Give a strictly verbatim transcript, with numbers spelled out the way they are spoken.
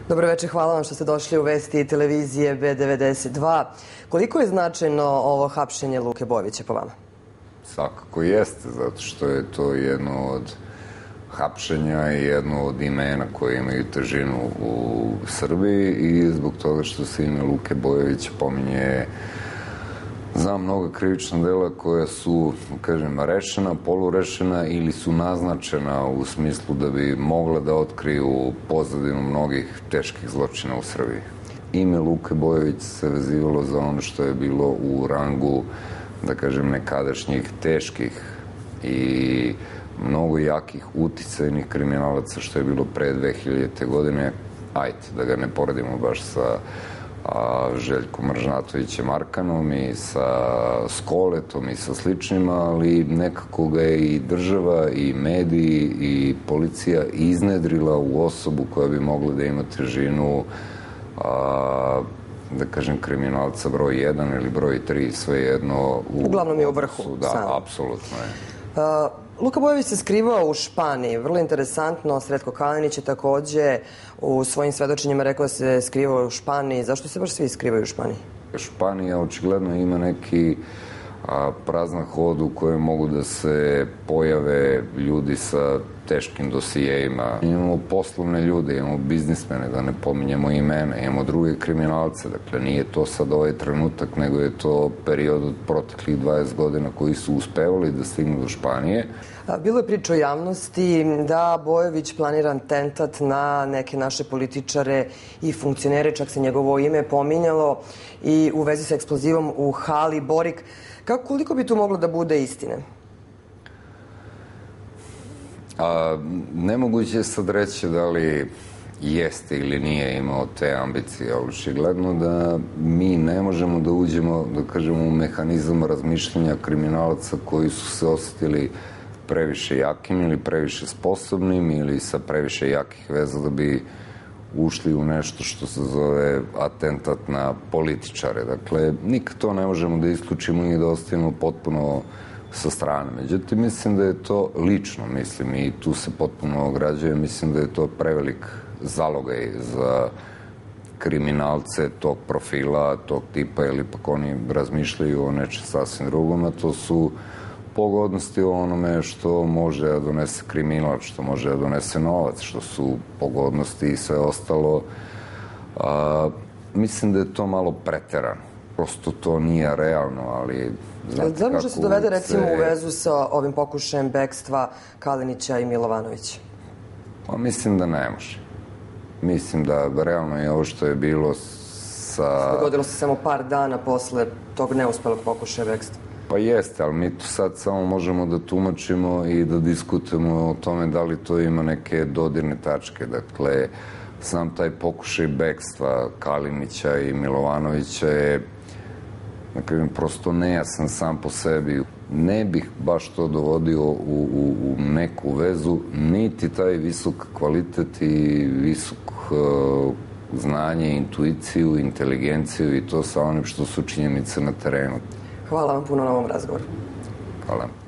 Dobro večer, hvala vam što ste došli u vesti televizije B devedeset dva. Koliko je značajno ovo hapšenje Luke Bojovića po vama? Svakako jeste, zato što je to jedno od hapšenja i jedno od imena koje imaju težinu u Srbiji i zbog toga što se ime Luke Bojovića pominje za mnoga krivična dela koja su, kažem, rešena, polurešena ili su naznačena u smislu da bi mogla da otkriju pozadinu mnogih teških zločina u Srbiji. Ime Luke Bojovića se vezivalo za ono što je bilo u rangu, da kažem, nekadašnjih teških i mnogo jakih uticajnih kriminalaca što je bilo pre dve hiljadite. godine. Ajde, da ga ne poredimo baš sa a, Željkom Mržnatovićem Arkanom i sa Skoletom i sa sličnima, ali nekako ga je i država i mediji i policija iznedrila u osobu koja bi mogla da ima težinu, a, da kažem, kriminalca broj jedan ili broj tri, svejedno. Uglavnom je u vrhu. Da, apsolutno je. Uh, Luka Bojović se skrivao u Španiji. Vrlo interesantno, Sretko Kalinić je takođe u svojim svedočenjima rekao da se skrivao u Španiji. Zašto se baš svi skrivaju u Španiji? Španija očigledno ima neki a, prazan hod u kojem mogu da se pojave ljudi sa teškim dosijejima. Imamo poslovne ljude, imamo biznismene, da ne pominjemo imena, imamo druge kriminalce. Dakle, nije to sad ovaj trenutak, nego je to period od proteklih dvadeset godina koji su uspevali da stignu do Španije. Bilo je priča o javnosti da Bojović planira atentat na neke naše političare i funkcionere, čak se njegovo ime pominjalo i u vezi sa eksplozivom u hali Borik. Kako, koliko bi tu moglo da bude istine? A, nemoguće je sad reći da li jeste ili nije imao te ambicije, ali očigledno da mi ne možemo da uđemo, da kažemo, u mehanizam razmišljanja kriminalaca koji su se osetili previše jakim ili previše sposobnim ili sa previše jakih veza da bi ušli u nešto što se zove atentat na političare. Dakle, nikad to ne možemo da isključimo i da ostavimo potpuno sa strane. Međutim, mislim da je to lično, mislim, i tu se potpuno ograđuje, mislim da je to prevelik zalogaj za kriminalce tog profila, tog tipa, ili pak oni razmišljaju o nečem sasvim drugom, a to su pogodnosti o onome što može da donese kriminal, što može da donese novac, što su pogodnosti i sve ostalo. A, mislim da je to malo preterano. Prosto to nije realno, ali znate kako može se dovede recimo se... u vezu sa ovim pokušajem bekstva Kalinića i Milovanovića? Pa mislim da ne može. Mislim da realno je ovo što je bilo sa... Dogodilo se samo par dana posle tog neuspelog pokušaja bekstva. Pa jeste, ali mi tu sad samo možemo da tumačimo i da diskutujemo o tome da li to ima neke dodirne tačke. Dakle, sam taj pokušaj bekstva Kalinića i Milovanovića je, da kažem, prosto nejasan sam po sebi. Ne bih baš to dovodio u, u, u neku vezu, niti taj visok kvalitet i visok uh, znanje, intuiciju, inteligenciju i to sa onim što su činjenice na terenu. Hvala vam puno na ovom razgovoru. Hvala.